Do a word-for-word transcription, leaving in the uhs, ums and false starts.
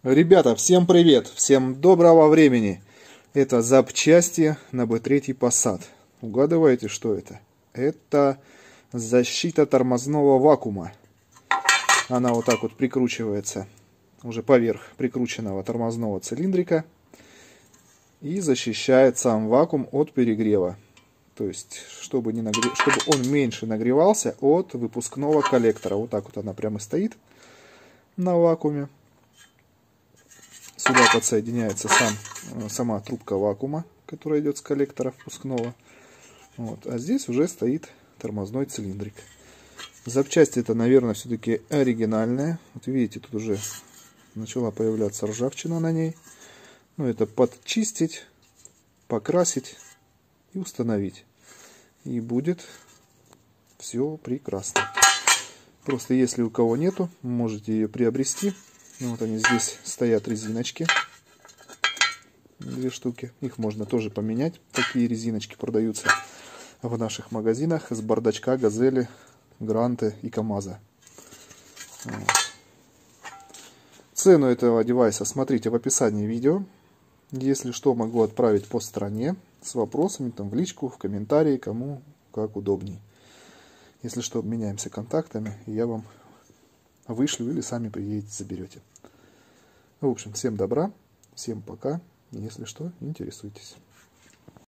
Ребята, всем привет, всем доброго времени. Это запчасти на бэ три Passat. Угадываете, что это? Это защита тормозного вакуума. Она вот так вот прикручивается уже поверх прикрученного тормозного цилиндрика и защищает сам вакуум от перегрева. То есть, чтобы, не нагре... чтобы он меньше нагревался от выпускного коллектора. Вот так вот она прямо стоит на вакууме. Сюда подсоединяется сам, сама трубка вакуума, которая идет с коллектора впускного. Вот. А здесь уже стоит тормозной цилиндрик. Запчасть это, наверное, все-таки оригинальная. Вот видите, тут уже начала появляться ржавчина на ней. Ну, это подчистить, покрасить и установить. И будет все прекрасно. Просто если у кого нету, можете ее приобрести. Вот они здесь стоят резиночки. Две штуки. Их можно тоже поменять. Такие резиночки продаются в наших магазинах с бардачка Газели, Гранты и КамАЗа. Вот. Цену этого девайса смотрите в описании видео. Если что, могу отправить по стране с вопросами там в личку, в комментарии, кому как удобней. Если что, обменяемся контактами, и я вам вышлю или сами приедете, заберете. В общем, всем добра, всем пока. Если что, интересуйтесь.